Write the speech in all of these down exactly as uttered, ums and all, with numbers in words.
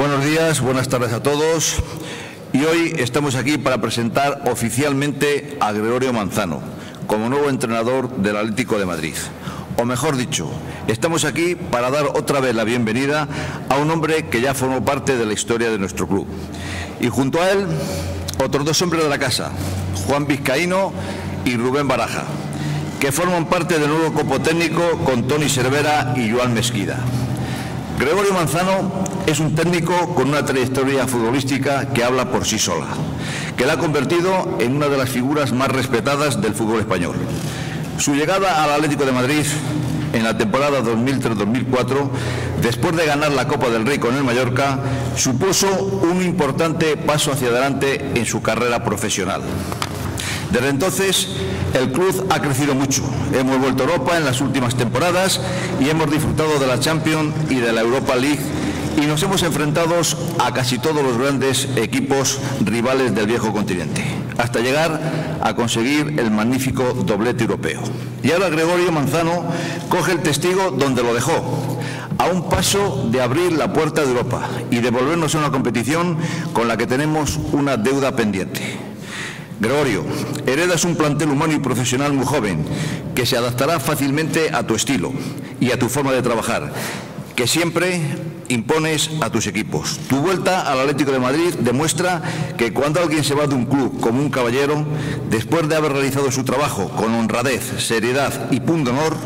Buenos días, buenas tardes a todos. Y hoy estamos aquí para presentar oficialmente a Gregorio Manzano como nuevo entrenador del Atlético de Madrid. O mejor dicho, estamos aquí para dar otra vez la bienvenida a un hombre que ya formó parte de la historia de nuestro club. Y junto a él, otros dos hombres de la casa, Juan Vizcaíno y Rubén Baraja, que forman parte del nuevo cuerpo técnico con Toni Cervera y Joan Mesquida. Gregorio Manzano es un técnico con una trayectoria futbolística que habla por sí sola, que la ha convertido en una de las figuras más respetadas del fútbol español. Su llegada al Atlético de Madrid en la temporada dos mil tres dos mil cuatro, después de ganar la Copa del Rey con el Mallorca, supuso un importante paso hacia adelante en su carrera profesional. Desde entonces, el club ha crecido mucho. Hemos vuelto a Europa en las últimas temporadas y hemos disfrutado de la Champions y de la Europa League y nos hemos enfrentado a casi todos los grandes equipos rivales del viejo continente, hasta llegar a conseguir el magnífico doblete europeo. Y ahora Gregorio Manzano coge el testigo donde lo dejó, a un paso de abrir la puerta de Europa y de volvernos a una competición con la que tenemos una deuda pendiente. Gregorio, heredas un plantel humano y profesional muy joven, que se adaptará fácilmente a tu estilo y a tu forma de trabajar, que siempre impones a tus equipos. Tu vuelta al Atlético de Madrid demuestra que cuando alguien se va de un club como un caballero, después de haber realizado su trabajo con honradez, seriedad y punto de honor,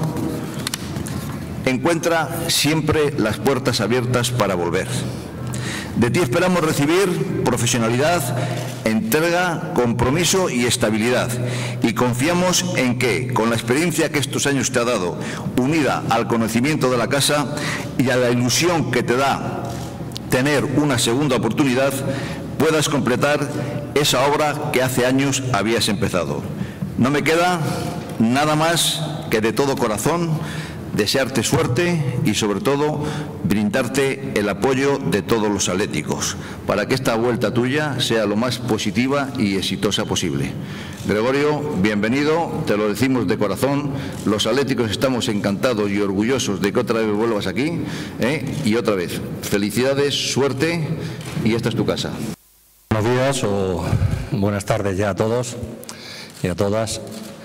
encuentra siempre las puertas abiertas para volver. De ti esperamos recibir profesionalidad, entrega, compromiso y estabilidad. Y confiamos en que, con la experiencia que estos años te ha dado, unida al conocimiento de la casa y a la ilusión que te da tener una segunda oportunidad, puedas completar esa obra que hace años habías empezado. No me queda nada más que de todo corazón desearte suerte y, sobre todo, brindarte el apoyo de todos los atléticos para que esta vuelta tuya sea lo más positiva y exitosa posible. Gregorio, bienvenido, te lo decimos de corazón. Los atléticos estamos encantados y orgullosos de que otra vez vuelvas aquí, ¿eh? Y otra vez, felicidades, suerte, y esta es tu casa. Buenos días o buenas tardes ya a todos y a todas.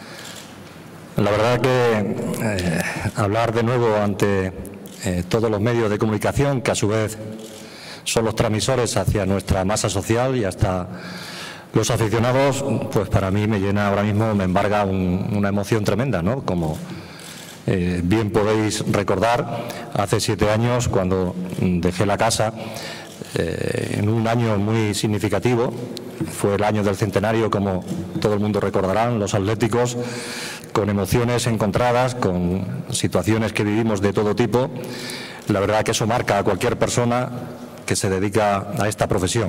La verdad que eh, hablar de nuevo ante eh, todos los medios de comunicación, que a su vez son los transmisores hacia nuestra masa social y hasta los aficionados, pues para mí me llena ahora mismo, me embarga un, una emoción tremenda, ¿no? Como eh, bien podéis recordar, hace siete años cuando dejé la casa, eh, en un año muy significativo, fue el año del centenario, como todo el mundo recordarán, los atléticos, con emociones encontradas, con situaciones que vivimos de todo tipo. La verdad que eso marca a cualquier persona que se dedica a esta profesión.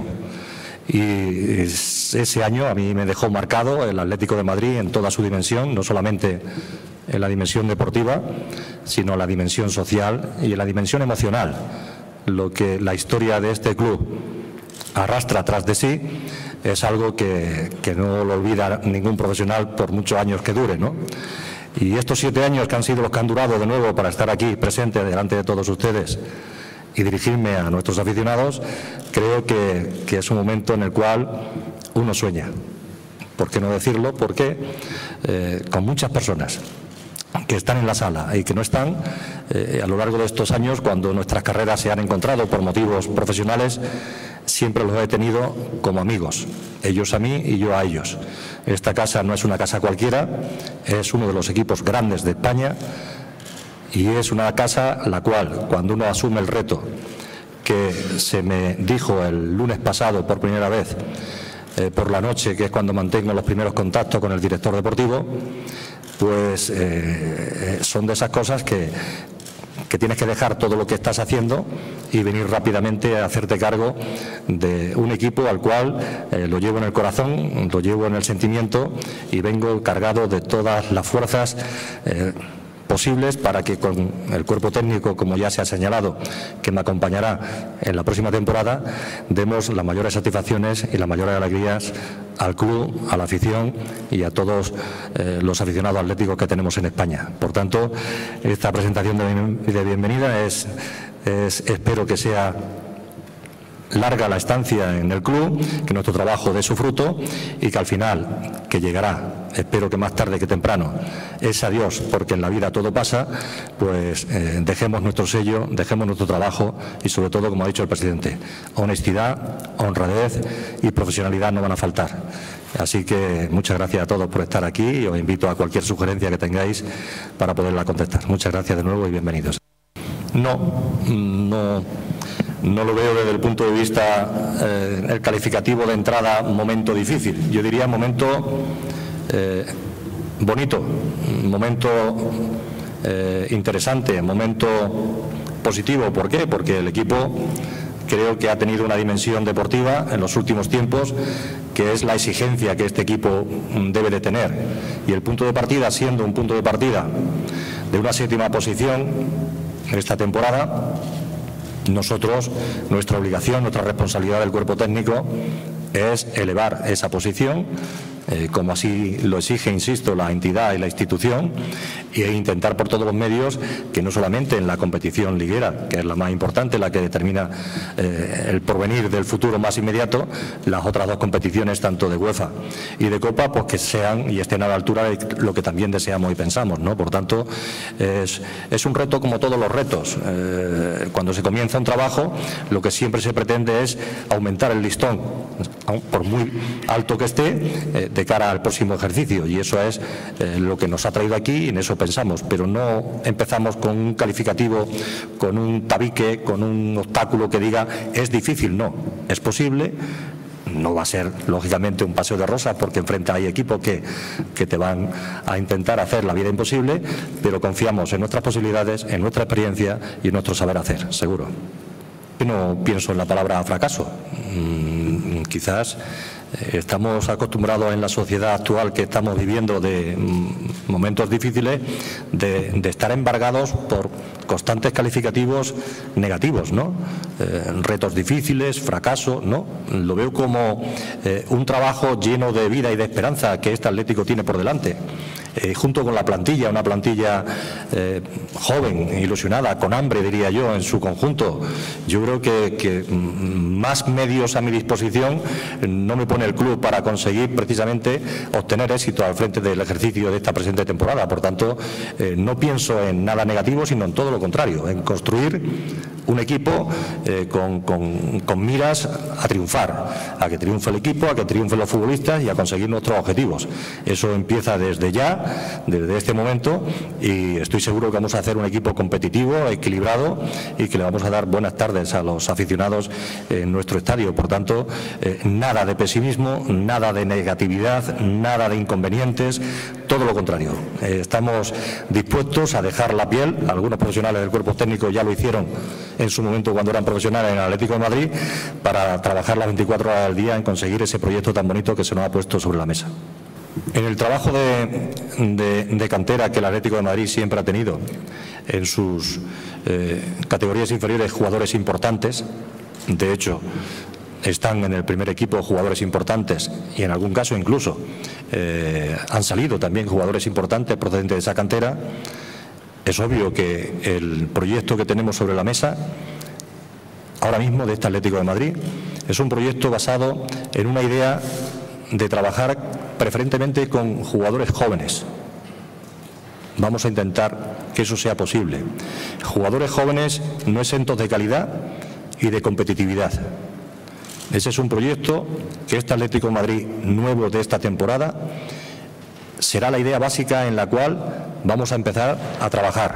Y ese año a mí me dejó marcado el Atlético de Madrid en toda su dimensión, no solamente en la dimensión deportiva, sino en la dimensión social y en la dimensión emocional. Lo que la historia de este club arrastra tras de sí es algo que, que no lo olvida ningún profesional por muchos años que dure, ¿no? Y estos siete años que han sido los que han durado de nuevo para estar aquí presente delante de todos ustedes y dirigirme a nuestros aficionados, creo que, que es un momento en el cual uno sueña. ¿Por qué no decirlo? Porque eh, con muchas personas que están en la sala y que no están, eh, a lo largo de estos años, cuando nuestras carreras se han encontrado por motivos profesionales, siempre los he tenido como amigos, ellos a mí y yo a ellos. Esta casa no es una casa cualquiera, es uno de los equipos grandes de España y es una casa la cual, cuando uno asume el reto que se me dijo el lunes pasado por primera vez, eh, por la noche, que es cuando mantengo los primeros contactos con el director deportivo, pues eh, son de esas cosas que, que tienes que dejar todo lo que estás haciendo y venir rápidamente a hacerte cargo de un equipo al cual eh, lo llevo en el corazón, lo llevo en el sentimiento y vengo cargado de todas las fuerzas eh, posibles para que con el cuerpo técnico, como ya se ha señalado, que me acompañará en la próxima temporada, demos las mayores satisfacciones y las mayores alegrías al club, a la afición y a todos eh, los aficionados atléticos que tenemos en España. Por tanto, esta presentación de, de bienvenida es, es, espero que sea larga la estancia en el club, que nuestro trabajo dé su fruto y que al final, que llegará, espero que más tarde que temprano, es adiós, porque en la vida todo pasa, pues eh, dejemos nuestro sello, dejemos nuestro trabajo y sobre todo, como ha dicho el presidente, honestidad, honradez y profesionalidad no van a faltar. Así que muchas gracias a todos por estar aquí y os invito a cualquier sugerencia que tengáis para poderla contestar. Muchas gracias de nuevo y bienvenidos. No, no, no lo veo desde el punto de vista, eh, el calificativo de entrada, momento difícil. Yo diría momento eh, bonito, momento eh, interesante, momento positivo. ¿Por qué? Porque el equipo creo que ha tenido una dimensión deportiva en los últimos tiempos que es la exigencia que este equipo debe de tener. Y el punto de partida, siendo un punto de partida de una séptima posición en esta temporada, nosotros, nuestra obligación, nuestra responsabilidad del cuerpo técnico es elevar esa posición, eh, como así lo exige, insisto, la entidad y la institución, e intentar por todos los medios que no solamente en la competición liguera, que es la más importante, la que determina eh, el porvenir del futuro más inmediato, las otras dos competiciones, tanto de UEFA y de Copa, pues que sean y estén a la altura de lo que también deseamos y pensamos, ¿no? Por tanto, es, es un reto como todos los retos. Eh, cuando se comienza un trabajo, lo que siempre se pretende es aumentar el listón, por muy alto que esté, eh, de cara al próximo ejercicio, y eso es eh, lo que nos ha traído aquí y en eso pensamos, pero no empezamos con un calificativo, con un tabique, con un obstáculo que diga es difícil. No, es posible. No va a ser, lógicamente, un paseo de rosas, porque enfrente hay equipos que, que te van a intentar hacer la vida imposible, pero confiamos en nuestras posibilidades, en nuestra experiencia y en nuestro saber hacer, seguro. Yo no pienso en la palabra fracaso. Mm, quizás eh, estamos acostumbrados en la sociedad actual que estamos viviendo de mm, momentos difíciles de, de estar embargados por constantes calificativos negativos, ¿no? Eh, retos difíciles, fracaso, ¿no? Lo veo como eh, un trabajo lleno de vida y de esperanza que este Atlético tiene por delante. Eh, junto con la plantilla, una plantilla eh, joven, ilusionada, con hambre, diría yo, en su conjunto. Yo creo que, que más medios a mi disposición no me pone el club para conseguir precisamente obtener éxito al frente del ejercicio de esta presente temporada. Por tanto, eh, no pienso en nada negativo, sino en todo lo contrario, en construir un equipo eh, con, con, con miras a triunfar, a que triunfe el equipo, a que triunfen los futbolistas y a conseguir nuestros objetivos. Eso empieza desde ya, desde este momento, y estoy seguro que vamos a hacer un equipo competitivo, equilibrado y que le vamos a dar buenas tardes a los aficionados en nuestro estadio. Por tanto, eh, nada de pesimismo, nada de negatividad, nada de inconvenientes, todo lo contrario. Eh, estamos dispuestos a dejar la piel. Algunos profesionales del cuerpo técnico ya lo hicieron en su momento cuando eran profesionales en el Atlético de Madrid, para trabajar las veinticuatro horas del día en conseguir ese proyecto tan bonito que se nos ha puesto sobre la mesa. En el trabajo de, de, de cantera que el Atlético de Madrid siempre ha tenido en sus eh, categorías inferiores, jugadores importantes, de hecho están en el primer equipo jugadores importantes y en algún caso incluso eh, han salido también jugadores importantes procedentes de esa cantera. Es obvio que el proyecto que tenemos sobre la mesa ahora mismo de este Atlético de Madrid es un proyecto basado en una idea de trabajar preferentemente con jugadores jóvenes. Vamos a intentar que eso sea posible. Jugadores jóvenes no exentos de calidad y de competitividad. Ese es un proyecto que este Atlético de Madrid nuevo de esta temporada será la idea básica en la cual vamos a empezar a trabajar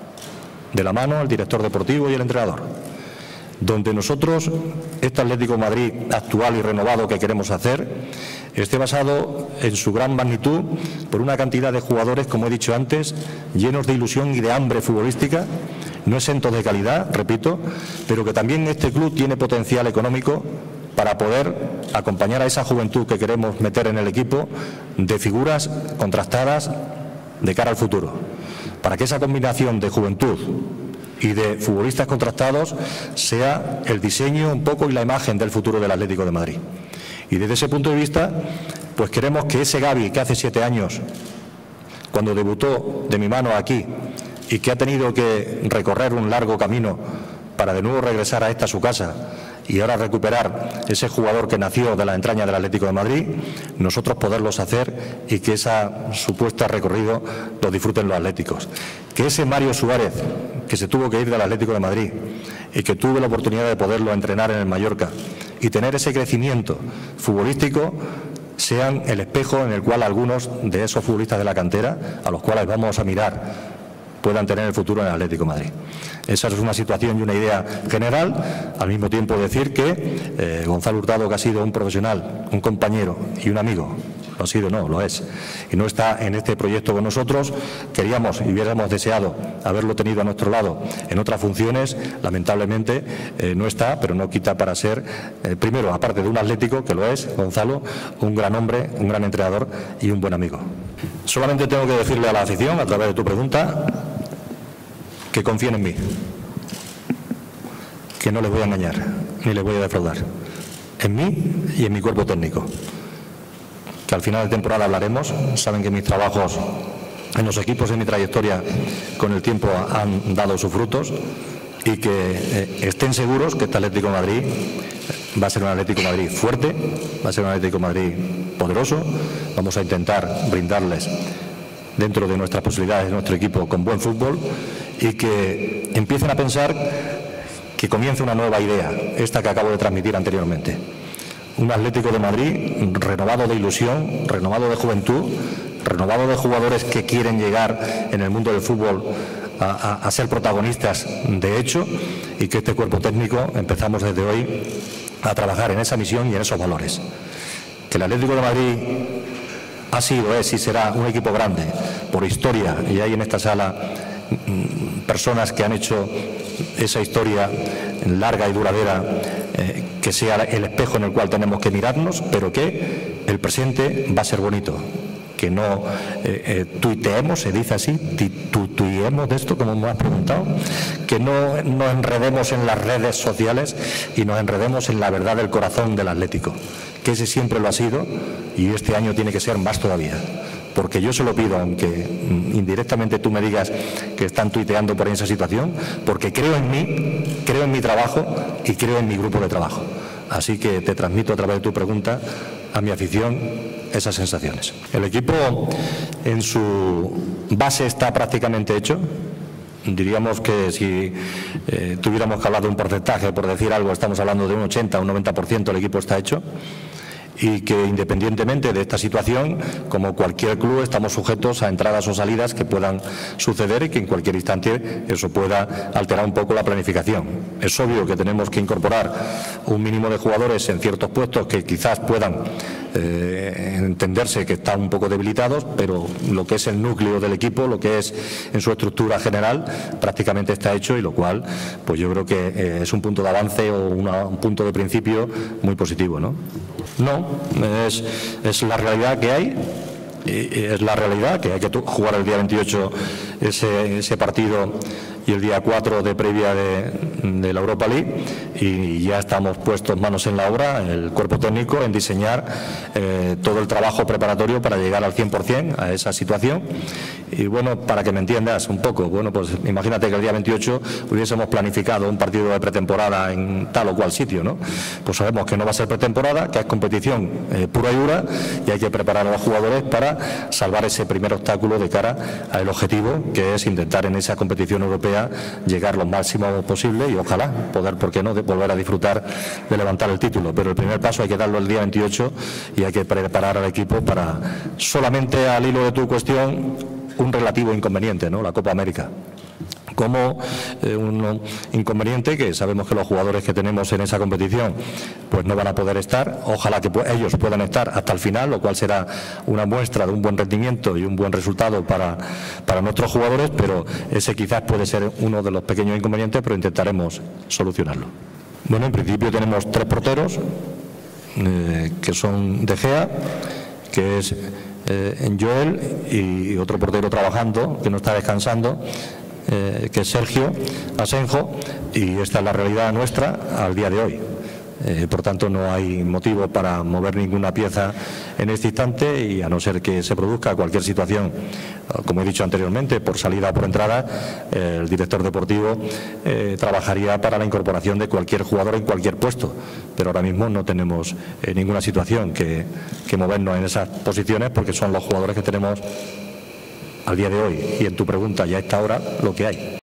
de la mano al director deportivo y el entrenador, donde nosotros, este Atlético de Madrid actual y renovado que queremos hacer, esté basado en su gran magnitud por una cantidad de jugadores, como he dicho antes, llenos de ilusión y de hambre futbolística, no exentos de calidad, repito, pero que también este club tiene potencial económico para poder acompañar a esa juventud que queremos meter en el equipo de figuras contrastadas de cara al futuro, para que esa combinación de juventud y de futbolistas contrastados sea el diseño un poco y la imagen del futuro del Atlético de Madrid. Y desde ese punto de vista, pues queremos que ese Gavi que hace siete años, cuando debutó de mi mano aquí y que ha tenido que recorrer un largo camino para de nuevo regresar a esta su casa y ahora recuperar ese jugador que nació de la entraña del Atlético de Madrid, nosotros poderlos hacer y que ese supuesto recorrido lo disfruten los atléticos. Que ese Mario Suárez, que se tuvo que ir del Atlético de Madrid y que tuve la oportunidad de poderlo entrenar en el Mallorca y tener ese crecimiento futbolístico, sean el espejo en el cual algunos de esos futbolistas de la cantera, a los cuales vamos a mirar, puedan tener el futuro en el Atlético de Madrid. Esa es una situación y una idea general. Al mismo tiempo decir que eh, Gonzalo Hurtado, que ha sido un profesional, un compañero y un amigo, lo ha sido, no, lo es, y no está en este proyecto con nosotros. Queríamos y hubiéramos deseado haberlo tenido a nuestro lado en otras funciones. Lamentablemente eh, no está, pero no quita para ser, eh, primero, aparte de un atlético, que lo es, Gonzalo, un gran hombre, un gran entrenador y un buen amigo. Solamente tengo que decirle a la afición, a través de tu pregunta, que confíen en mí, que no les voy a engañar, ni les voy a defraudar, en mí y en mi cuerpo técnico. Que al final de temporada hablaremos. Saben que mis trabajos en los equipos en mi trayectoria con el tiempo han dado sus frutos y que eh, estén seguros que este Atlético de Madrid va a ser un Atlético de Madrid fuerte, va a ser un Atlético de Madrid poderoso. Vamos a intentar brindarles, dentro de nuestras posibilidades, nuestro equipo con buen fútbol, y que empiecen a pensar que comience una nueva idea, esta que acabo de transmitir anteriormente. Un Atlético de Madrid renovado de ilusión, renovado de juventud, renovado de jugadores que quieren llegar en el mundo del fútbol a, a, a ser protagonistas de hecho, y que este cuerpo técnico empezamos desde hoy a trabajar en esa misión y en esos valores. Que el Atlético de Madrid ha sido, es y será un equipo grande por historia, y hay en esta sala personas que han hecho esa historia larga y duradera, eh, que sea el espejo en el cual tenemos que mirarnos, pero que el presente va a ser bonito. Que no eh, eh, tuiteemos, se dice así, tuiteemos de esto, como me has preguntado, que no nos enredemos en las redes sociales y nos enredemos en la verdad del corazón del Atlético, que ese siempre lo ha sido y este año tiene que ser más todavía. Porque yo se lo pido, aunque indirectamente tú me digas que están tuiteando por esa situación, porque creo en mí, creo en mi trabajo y creo en mi grupo de trabajo. Así que te transmito a través de tu pregunta a mi afición esas sensaciones. El equipo en su base está prácticamente hecho. Diríamos que si eh, tuviéramos que hablar de un porcentaje, por decir algo, estamos hablando de un ochenta o un noventa por ciento, el equipo está hecho. Y que independientemente de esta situación, como cualquier club, estamos sujetos a entradas o salidas que puedan suceder y que en cualquier instante eso pueda alterar un poco la planificación. Es obvio que tenemos que incorporar un mínimo de jugadores en ciertos puestos que quizás puedan eh, entenderse que están un poco debilitados, pero lo que es el núcleo del equipo, lo que es en su estructura general, prácticamente está hecho, y lo cual pues yo creo que eh, es un punto de avance o una, un punto de principio muy positivo, ¿no? No, es, es la realidad que hay, y es la realidad que hay que jugar el día veintiocho ese, ese partido y el día cuatro de previa de, de la Europa League, y ya estamos puestos manos en la obra, el cuerpo técnico, en diseñar eh, todo el trabajo preparatorio para llegar al cien por cien a esa situación. Y bueno, para que me entiendas un poco, bueno, pues imagínate que el día veintiocho hubiésemos planificado un partido de pretemporada en tal o cual sitio, ¿no? Pues sabemos que no va a ser pretemporada, que es competición eh, pura y dura, y hay que preparar a los jugadores para salvar ese primer obstáculo de cara al objetivo, que es intentar en esa competición europea llegar lo máximo posible y ojalá poder, ¿por qué no?, de volver a disfrutar de levantar el título. Pero el primer paso hay que darlo el día veintiocho y hay que preparar al equipo para, solamente al hilo de tu cuestión, un relativo inconveniente, ¿no?, la Copa América. Como eh, un inconveniente que sabemos que los jugadores que tenemos en esa competición pues no van a poder estar. Ojalá que pues, ellos puedan estar hasta el final, lo cual será una muestra de un buen rendimiento y un buen resultado para, para nuestros jugadores, pero ese quizás puede ser uno de los pequeños inconvenientes, pero intentaremos solucionarlo. Bueno, en principio tenemos tres porteros, eh, que son De Gea, que es eh, Joel, y otro portero trabajando, que no está descansando, Eh, que es Sergio Asenjo, y esta es la realidad nuestra al día de hoy. Eh, por tanto, no hay motivo para mover ninguna pieza en este instante y a no ser que se produzca cualquier situación, como he dicho anteriormente, por salida o por entrada, eh, el director deportivo eh, trabajaría para la incorporación de cualquier jugador en cualquier puesto. Pero ahora mismo no tenemos eh, ninguna situación que, que movernos en esas posiciones porque son los jugadores que tenemos al día de hoy y en tu pregunta ya a esta hora lo que hay.